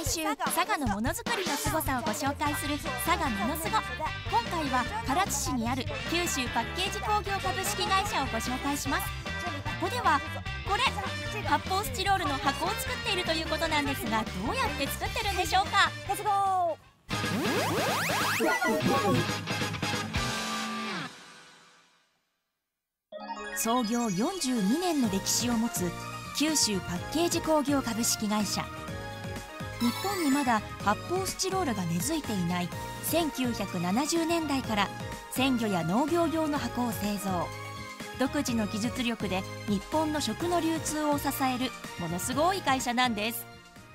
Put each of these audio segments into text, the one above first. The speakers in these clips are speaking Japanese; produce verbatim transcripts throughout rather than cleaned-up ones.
週佐賀のものづくりのすごさをご紹介する佐賀ものすご。今回は唐津市にある九州パッケージ工業株式会社をご紹介します。ここではこれ発泡スチロールの箱を作っているということなんですが、どうやって作ってるんでしょうか。レッツゴー。創業よんじゅうにねんの歴史を持つ九州パッケージ工業株式会社。日本にまだ発泡スチロールが根付いていないせんきゅうひゃくななじゅうねんだいから鮮魚や農業用の箱を製造。独自の技術力で日本の食の流通を支えるものすごい会社なんです。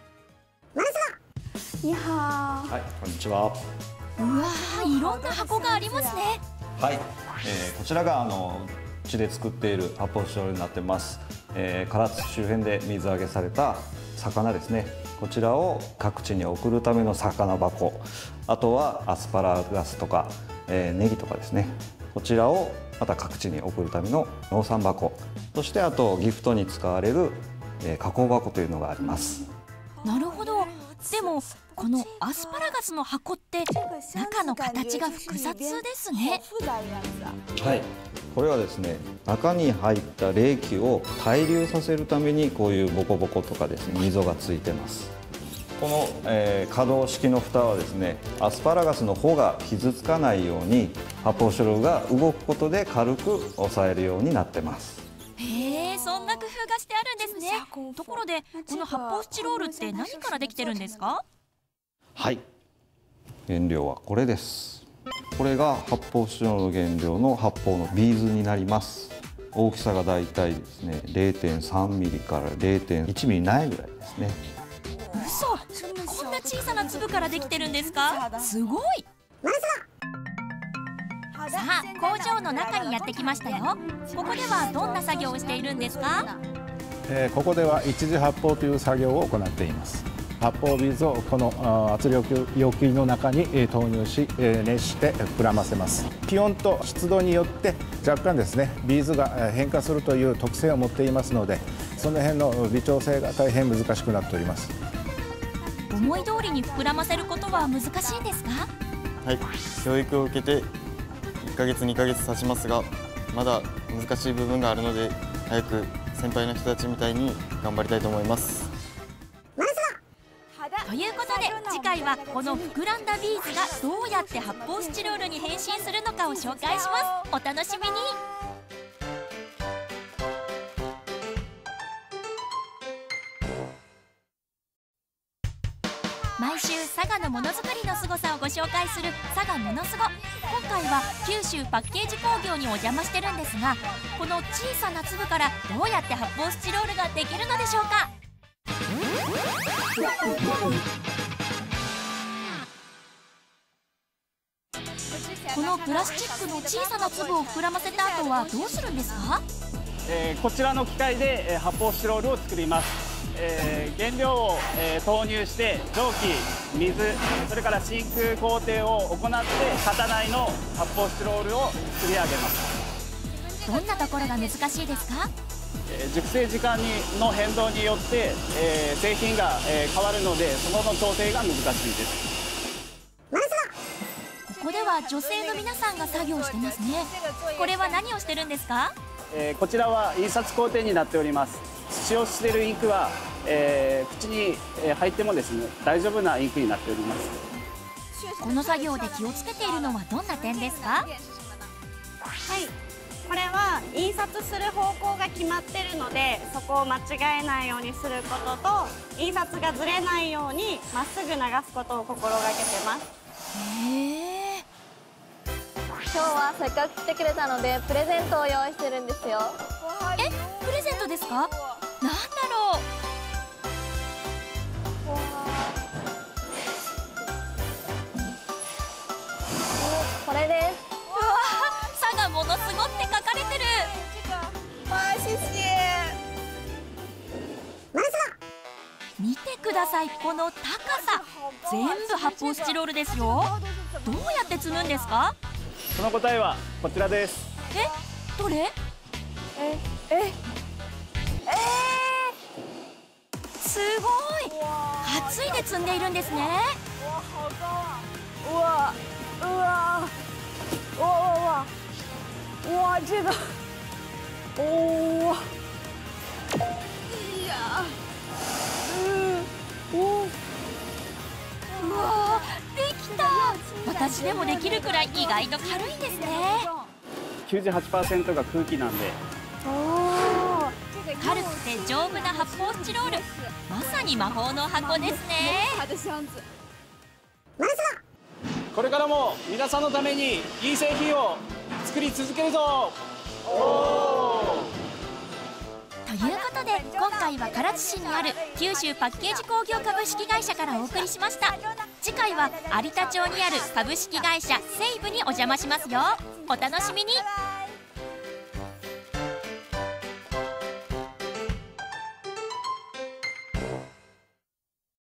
いやはい、こんにちは。 うわー、いろんな箱がありますね。 はい、えー、こちらがあのうちで作っている発泡スチロールになってます。えー、唐津周辺で水揚げされた魚ですね。こちらを各地に送るための魚箱、あとはアスパラガスとか、えー、ネギとかですね。こちらをまた各地に送るための農産箱、そしてあとギフトに使われる、えー、加工箱というのがあります。 なるほど。でもこのアスパラガスの箱って中の形が複雑ですね。 はい、これはですね、中に入った冷気を対流させるためにこういうボコボコとかですね、溝がついてます。この、えー、可動式の蓋はですね、アスパラガスの方が傷つかないように発泡スチロールが動くことで軽く抑えるようになってます。 へえ、そんな工夫がしてあるんですね。ところでこの発泡スチロールって何からできてるんですか。 はい、原料はこれです。これが発泡スチロールの原料の発泡のビーズになります。大きさがだいたいですね れいてんさんミリから れいてんいちミリないぐらいですね。 嘘、こんな小さな粒からできてるんですか。すごい。さあ、工場の中にやってきましたよ。ここではどんな作業をしているんですか。 えー、ここでは一次発泡という作業を行っています。発泡ビーズをこの圧力容器の中に投入し、熱して膨らませます。気温と湿度によって若干ですね、ビーズが変化するという特性を持っていますので、その辺の微調整が大変難しくなっております。 思い通りに膨らませることは難しいんですか。 はい、教育を受けていっかげつにかげつ経ちますが、まだ難しい部分があるので、早く先輩の人たちみたいに頑張りたいと思います。 ということで次回はこの膨らんだビーズがどうやって発泡スチロールに変身するのかを紹介します。お楽しみに。毎週佐賀のものづくりのすごさをご紹介する佐賀ものすご。今回は九州パッケージ工業にお邪魔してるんですが、この小さな粒からどうやって発泡スチロールができるのでしょうか。このプラスチックの小さな粒を膨らませた後はどうするんですか。 えー、こちらの機械で、えー、発泡スチロールを作ります。えー、原料を、えー、投入して蒸気、水、それから真空工程を行って型内の発泡スチロールを作り上げます。 どんなところが難しいですか。 えー、熟成時間にの変動によって、えー、製品が、えー、変わるので、その調整が難しいです。 ここでは女性の皆さんが作業してますね。これは何をしてるんですか。 えー、こちらは印刷工程になっております。使用しているインクは、えー、口に入ってもですね、大丈夫なインクになっております。 この作業で気をつけているのはどんな点ですか。 はい、これは印刷する方向が決まってるので、そこを間違えないようにすることと、印刷がずれないようにまっすぐ流すことを心がけてます。 へー。 今日はせっかく来てくれたのでプレゼントを用意してるんですよ。 え、プレゼントですか。なんだろう。 これです。 うわー、佐賀ものすごって書かれてる。見てください、この高さ。全部発泡スチロールですよ。どうやって積むんですか。 その答えはこちらです。 え、どれ。 え、え、えー、すごい。 担いで積んでいるんですね。 うわうわうわうわうわ这个おおいやうんおうわー、できた。私でもできるくらい意外と軽いんですね。 きゅうじゅうはちパーセント が空気なんで、 軽くて丈夫な発泡スチロール、まさに魔法の箱ですね。 これからも皆さんのためにいい製品を作り続けるぞ。 ということで今回は唐津市にある九州パッケージ工業株式会社からお送りしました。次回は有田町にある株式会社セイブにお邪魔しますよ。お楽しみに。